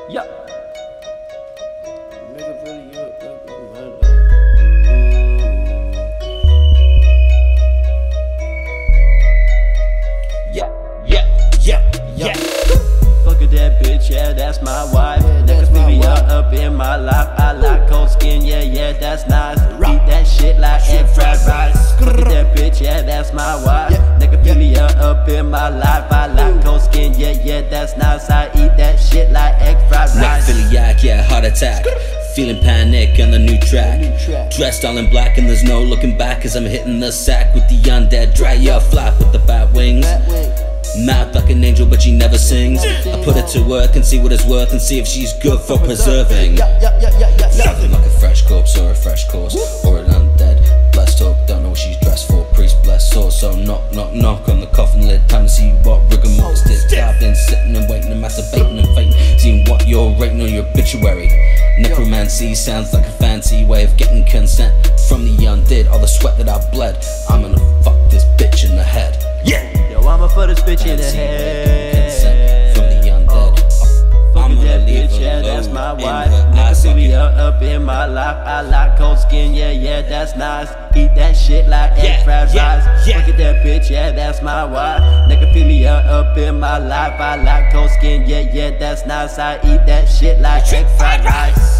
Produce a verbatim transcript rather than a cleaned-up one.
Yeah. Yeah, yeah, yeah, yeah. Fuck at that bitch, yeah, that's my wife. Yeah, Nigga that's fill my me wife. up, up in my life. I like cold skin, yeah, yeah, that's nice. Eat that shit like egg fried rice. Fuck at that bitch, yeah, that's my wife. Yeah, Nigga fill yeah. me up, up in my life. I like cold skin, yeah, yeah, that's nice. I eat that shit like egg fried rice. Necrophiliac, yeah, heart attack. Feeling panic on the new track. New track. Dressed all in black and there's no looking back, as I'm hitting the sack with the undead. Dry your flap with the bat wings. That way. Mouth like an angel but she never sings. I put her to work and see what it's worth and see if she's good for preserving. Yeah, yeah, yeah, yeah, yeah, yeah. Something like a fresh corpse or a fresh course, or an undead. Blessed talk, don't know what she's dressed for. Priest blessed soul, so knock, knock, knock on the coffin lid. Time to see what rigor mortis did. I've been sitting and waiting and masturbating and fainting, seeing what you're rating on your obituary. Necromancy sounds like a fancy way of getting consent from the undead. All the sweat that I bled, I'm gonna fuck this bitch in the head. Yeah. Yo, I'ma put this bitch in the Fancy way of head. getting consent from the undead. Fuck I'm with gonna that leave bitch, her yeah, that's alone my in wife. her Nigga ass fill me socket. up, up in my life. I like cold skin, yeah, yeah, that's nice. Eat that shit like egg Yeah, fried yeah, rice. yeah. Fuck at that bitch, yeah, that's my wife. Nigga fill me up, up in my life. I like cold skin, yeah, yeah, that's nice. I eat that shit like egg fried rice.